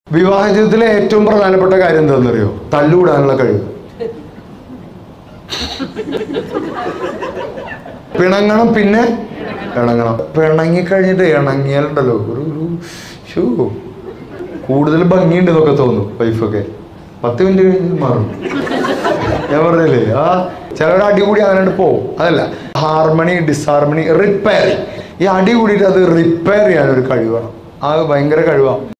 വിവാഹ ജീവിതത്തിലെ ഏറ്റവും പ്രധാനപ്പെട്ട കാര്യം എന്താണെന്നറിയോ? തല്ലുകൂടാനുള്ള കഴിവ്. പിണങ്ങണം, പിന്നെ ഇണങ്ങണം. പിണങ്ങിക്കഴിഞ്ഞിട്ട് ഇണങ്ങിയാലുണ്ടല്ലോ ഒരു ഷൂ കൂടുതൽ ഭംഗിയുണ്ട് എന്നൊക്കെ തോന്നും വൈഫൊക്കെ. 10 മിനിറ്റ് കഴിഞ്ഞ് മാറും. ഞാൻ പറഞ്ഞില്ലേ, ചിലരുടെ അടി കൂടി അങ്ങനെ പോവും. അതല്ല, ഹാർമണി, ഡിസ്ഹാർമണി, റിപ്പയർ. ഈ അടി കൂടിയിട്ട് അത് റിപ്പയർ ചെയ്യാനൊരു കഴിവാണ്. അത് ഭയങ്കര കഴിവാണ്.